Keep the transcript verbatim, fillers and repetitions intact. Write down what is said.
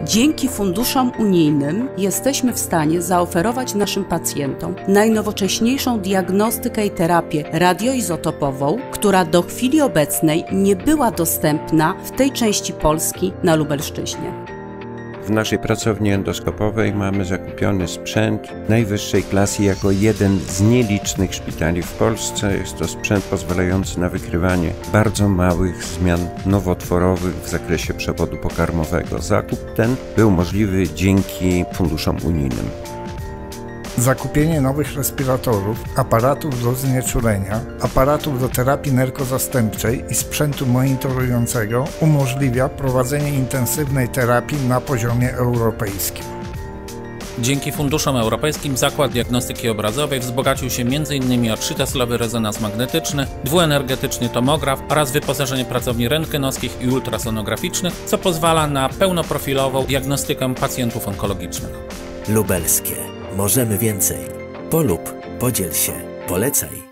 Dzięki funduszom unijnym jesteśmy w stanie zaoferować naszym pacjentom najnowocześniejszą diagnostykę i terapię radioizotopową, która do chwili obecnej nie była dostępna w tej części Polski na Lubelszczyźnie. W naszej pracowni endoskopowej mamy zakupiony sprzęt najwyższej klasy jako jeden z nielicznych szpitali w Polsce. Jest to sprzęt pozwalający na wykrywanie bardzo małych zmian nowotworowych w zakresie przewodu pokarmowego. Zakup ten był możliwy dzięki funduszom unijnym. Zakupienie nowych respiratorów, aparatów do znieczulenia, aparatów do terapii narkozastępczej i sprzętu monitorującego umożliwia prowadzenie intensywnej terapii na poziomie europejskim. Dzięki funduszom europejskim Zakład Diagnostyki Obrazowej wzbogacił się między innymi o trzyteslowy rezonans magnetyczny, dwuenergetyczny tomograf oraz wyposażenie pracowni rentgenowskich i ultrasonograficznych, co pozwala na pełnoprofilową diagnostykę pacjentów onkologicznych. Lubelskie. Możemy więcej. Polub, podziel się, polecaj.